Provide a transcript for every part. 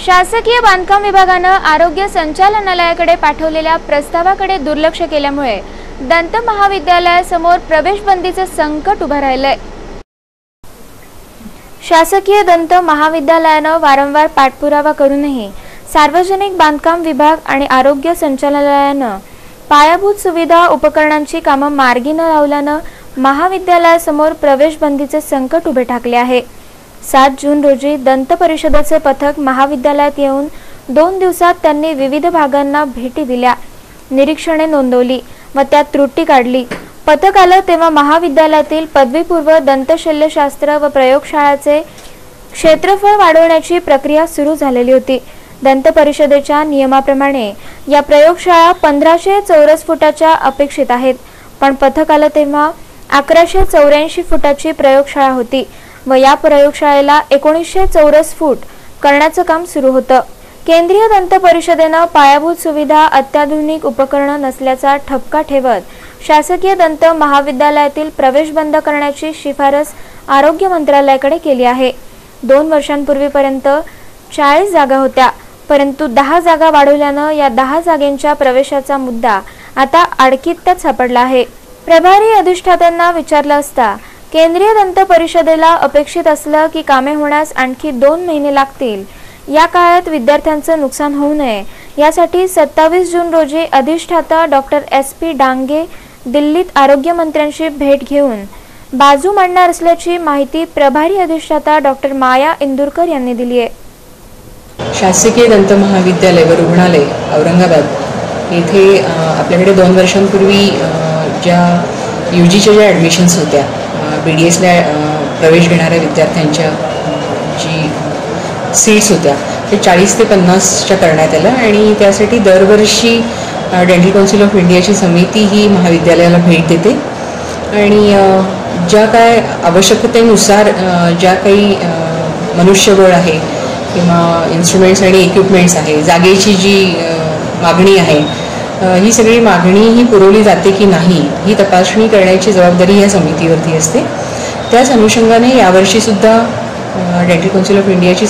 शासकीय बांधकाम विभागाने आरोग्य संचालनालयाकडे पाठवलेल्या प्रस्तावाकडे दुर्लक्ष केल्यामुळे दंत महाविद्यालयासमोर प्रवेशबंदीचे संकट उभे राहिले। शासकीय दंत महाविद्यालयाने वारंवार पाठपुरावा करूनही सार्वजनिक बांधकाम विभाग आणि आरोग्य संचालनालयाने पायाभूत सुविधा उपकरणांची कामे मार्गी न लावल्याने महाविद्यालयासमोर प्रवेशबंदीचे संकट उभे ठाकले आहे। 7 जून रोजी दंत परिषदेचे पथक महाविद्यालयात येऊन 2 दिवसात त्यांनी विविध भागांना भेटी दिल्या, निरीक्षणे नोंदवली व त्यात त्रुटी काढली। पथक आलं तेव्हा महाविद्यालयातील पदवीपूर्व दंतशल्यशास्त्र व प्रयोगशाळाचे क्षेत्रफळ वाढवण्याची प्रक्रिया सुरू झालेली होती। दंत परिषदेच्या नियमाप्रमाणे या प्रयोगशाळा 1500 चौरस फुटाच्या अपेक्षित आहेत, पण पथक आलं तेव्हा 1184 फुटाची प्रयोगशाळा होती व या प्रयोगशाळेला 1900 चौरस फूट करण्याचं काम सुरू होतं। केंद्रीय दंत परिषदेने पायाभूत सुविधा अत्याधुनिक उपकरणे नसल्याचा ठपका ठेवत शासकीय दंत महाविद्यालयातील प्रवेश बंद करण्याची शिफारस आरोग्य मंत्रालयाकडे केली आहे। 2 वर्षांपूर्वीपर्यंत 40 जागा होत्या, परंतु 10 जागा वाढवल्याने या 10 जागांच्या प्रवेशाचा मुद्दा आता अडकीत सापडला आहे। प्रभारी अधिष्ठात्यांना विचारलं असता केंद्रीय दंत परिषदेला अपेक्षित असलं की कामे होण्यास आणखी 2 महिने लागतील। या काळात विद्यार्थ्यांचं नुकसान होऊ नये यासाठी 27 जून रोजी अधिष्ठाता डॉक्टर SP डांगे दिल्लीत आरोग्य मंत्र्यांची भेट घेऊन बाजू मांडणार असल्याची माहिती प्रभारी अधिष्ठाता डॉक्टर माया इंदुरकर यांनी दिली आहे। शासकीय दंत महाविद्यालय व रुग्णालय औरंगाबाद येथे आपल्याकडे 2 वर्षांपूर्वी ज्या UGच्या ज्या ॲडमिशन्स होत्या, BDSला प्रवेश घेणाऱ्या विद्यार्थ्यांच्या जी सीट्स होत्या ते 40 ते 50च्या करण्यात आलं आणि त्यासाठी दरवर्षी डेंटल काउन्सिल ऑफ इंडियाची समिती ही महाविद्यालयाला भेट देते आणि ज्या काय आवश्यकतेनुसार ज्या काही मनुष्यबळ आहे किंवा इन्स्ट्रुमेंट्स आणि इक्विपमेंट्स आहे, जागेची जी मागणी आहे, ही सगळी मागणी ही पुरवली जाते की नाही ही तपासणी करण्याची जबाबदारी या समितीवरती असते। त्याच अनुषंगाने यावर्षीसुद्धा डेंटल काउन्सिल ऑफ इंडियाची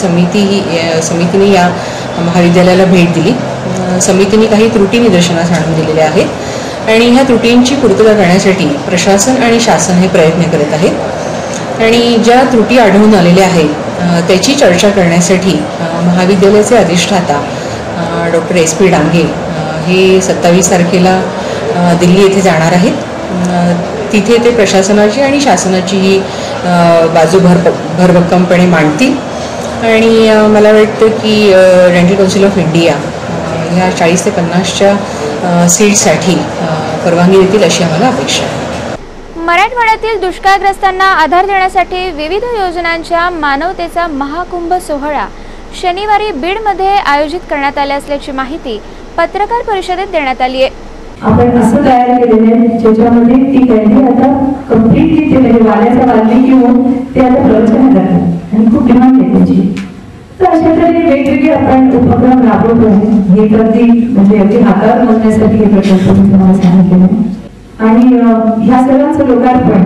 समितीने या महाविद्यालयाला भेट दिली। समितीने काही त्रुटी निदर्शनास आणून दिलेल्या आहेत आणि ह्या त्रुटींची पूर्तता करण्यासाठी प्रशासन आणि शासन हे प्रयत्न करत आहेत आणि ज्या त्रुटी आढळून आलेल्या आहेत त्याची चर्चा करण्यासाठी महाविद्यालयाचे अधिष्ठाता डॉक्टर SP डांगे हे 27 तारखेला दिल्ली येथे जाणार आहेत। तिथे ते प्रशासनाची आणि शासनाची ही बाजू भरभक्कमपणे मांडतील आणि मला वाटतं की डेंटल काउन्सिल ऑफ इंडिया ह्या 40 ते 50च्या सीटसाठी परवानगी देतील अशी आम्हाला अपेक्षा आहे। मराठवाड्यातील दुष्काळग्रस्तांना आधार देण्यासाठी विविध योजनांच्या मानवतेचा महाकुंभ सोहळा शनिवारी बीडमध्ये आयोजित करण्यात आले असल्याची माहिती पत्रकार परिषदेत देण्यात आली आहे। आपण असं तयार केलेलं आहे ज्याच्यामध्ये ती कॅन्डी आता कम्प्लीटली ते म्हणजे वाल्याचा वाल्ली घेऊन ते आता प्रवचन करतात आणि खूप डिमांड आहे त्याची। तर अशा तऱ्हेने वेगवेगळे आपण उपक्रम राबवत आहे। हे अगदी म्हणजे अगदी हातावर मोजण्यासाठी हे प्रकल्प मी तुम्हाला सांगितलेलं आहे आणि ह्या सर्वांचं लोकार्पण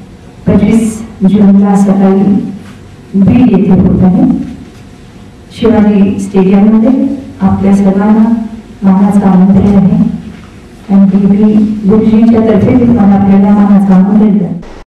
25 जूनला सकाळी बीड येथे होत आहे, शिवाजी स्टेडियममध्ये। आपल्या सर्वांना मानाचं आमंत्रण आहे आणि गुरुजींच्या तर्फे तुम्हाला आपल्याला मानाचं आमंत्रण